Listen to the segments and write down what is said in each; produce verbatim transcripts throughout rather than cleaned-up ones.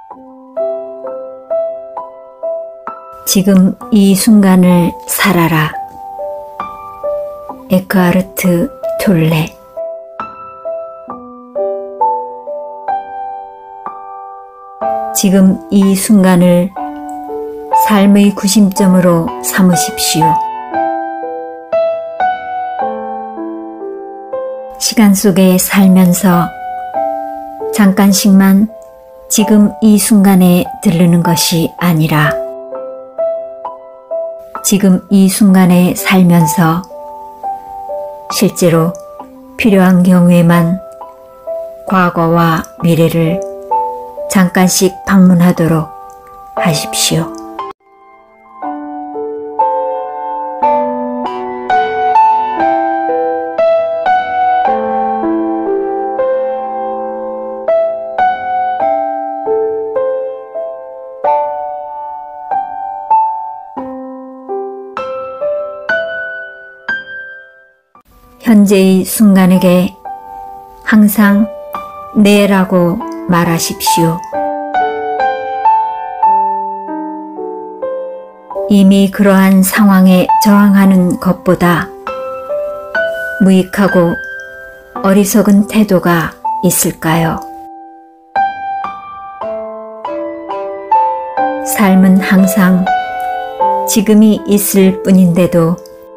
지금 이 순간을 살아라. 에크하르트 톨레. 지금 이 순간을 삶의 구심점으로 삼으십시오. 시간 속에 살면서 잠깐씩만 지금 이 순간에 들르는 것이 아니라 지금 이 순간에 살면서 실제로 필요한 경우에만 과거와 미래를 잠깐씩 방문하도록 하십시오. 현재의 순간에게 항상 네라고 말하십시오. 이미 그러한 상황에 저항하는 것보다 무익하고 어리석은 태도가 있을까요? 삶은 항상 지금이 있을 뿐인데도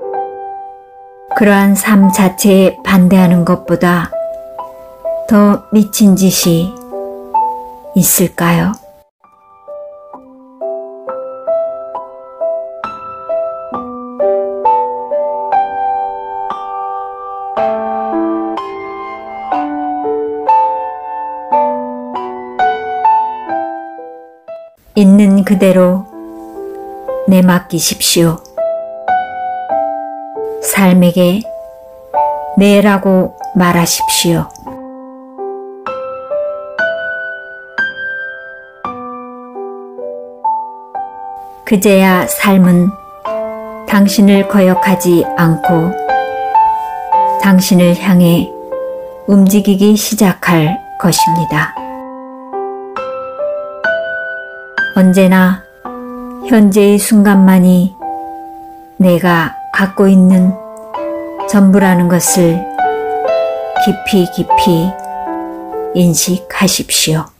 그러한 삶 자체에 반대하는 것보다 더 미친 짓이 있을까요? 있는 그대로 내맡기십시오. 삶에게 네라고 말하십시오. 그제야 삶은 당신을 거역하지 않고 당신을 향해 움직이기 시작할 것입니다. 언제나 현재의 순간만이 내가 갖고 있는 전부라는 것을 깊이 깊이 인식하십시오.